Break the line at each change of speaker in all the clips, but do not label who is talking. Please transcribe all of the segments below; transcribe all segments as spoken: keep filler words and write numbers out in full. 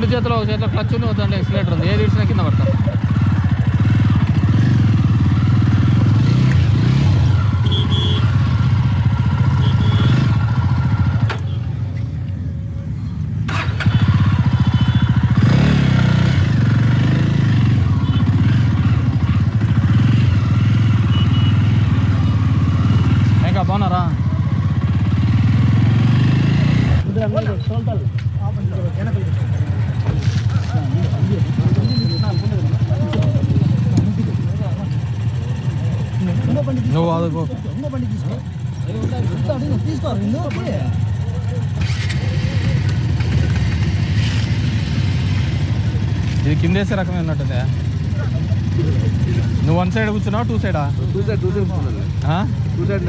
చేతిలో ఒక చేతిలో క్లచ్ ఉంది, దాంట్లో ఎక్సిలేటర్ ఉంది. ఏది ఇచ్చినా కింద పడతాం. ఇంకా బాగున్నారా? నువ్వు అదుకో ఇది కిందేసే రకమే ఉన్నట్టుందే. నువ్వు వన్ సైడ్ కూర్చున్నావు, టూ సైడా?
Two side two side two side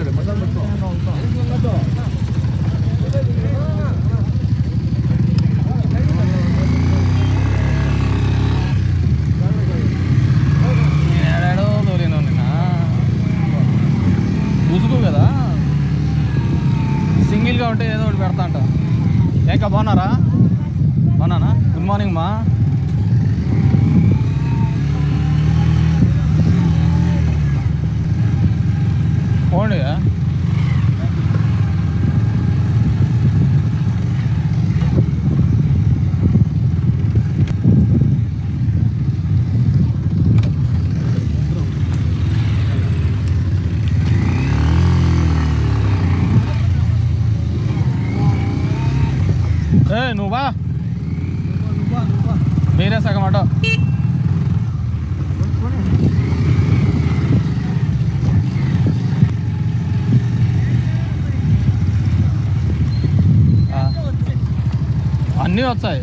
ఏడాడో తోలేను నిన్న ఉసుగు కదా, సింగిల్గా ఉంటే ఏదో ఒకటి పెడతా అంట. ఇంకా బాగున్నారా? బాగున్నానా? గుడ్ మార్నింగ్ మా. పోండి. ఏ నువ్వా? మీరే సగం అటో. అన్నీ వచ్చాయి.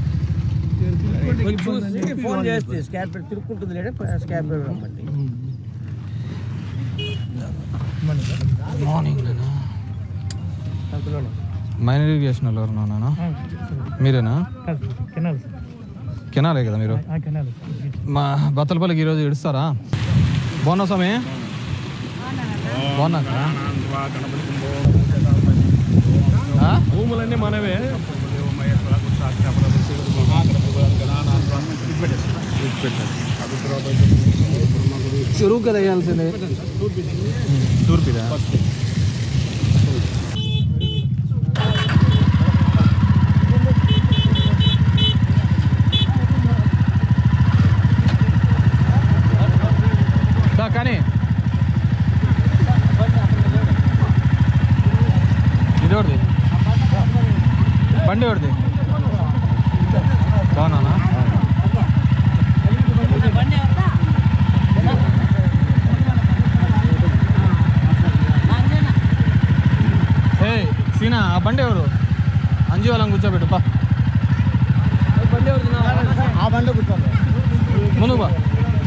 ఫోన్ చేస్తే స్కాప్ తిరుక్కుంటుంది లేదా స్కాప్ రమ్మండి.
మార్నింగ్ నేను మైనర్ ఇరిగేషన్ వాళ్ళు ఎవరున్నా? మీరేనా? కెనాలే కదా మీరు? మా బత్తలపల్లికి ఈరోజు ఇడుస్తారా? బాగున్నా స్వామి? బాగున్నా
భూములన్నీ మనవే.
చెరువు కదా వేయాల్సిందే. తూర్పుదా? కానీ ఇది ఎవరిది? బండి ఎవరిది? బాగున్నానా? ఏ సీనా, ఆ బండి ఎవరు? అంజీ వాళ్ళని కూర్చోబెట్టు బా.
బండి ఎవరు? ఆ బండి కూర్చోండి
ముందు బా.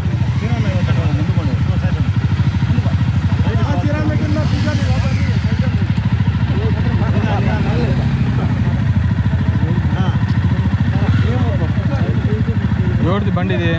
ఎవరిది బండి ఇది?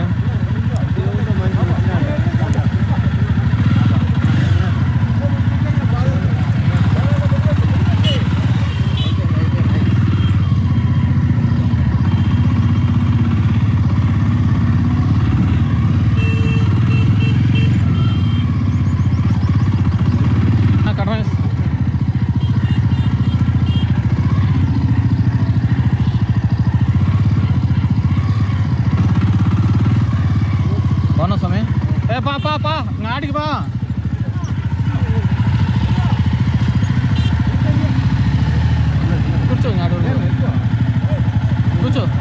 పా పా పా నాటికి పా. కూర్చో నాడు కూర్చో.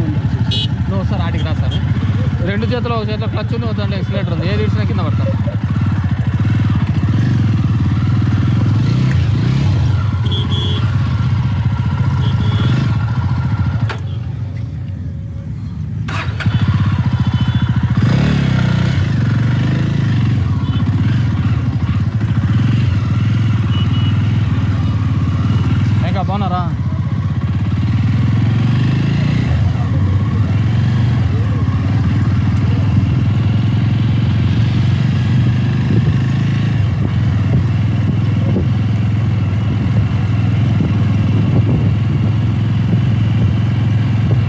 నువ్వు సార్ ఆటికి రా సార్. రెండు చేతిలో ఒక చేతిలో క్లచ్ ఉంది, దాంట్లో ఎక్సిలేటర్ ఉంది. ఏది ఇచ్చినా కింద పడతాం.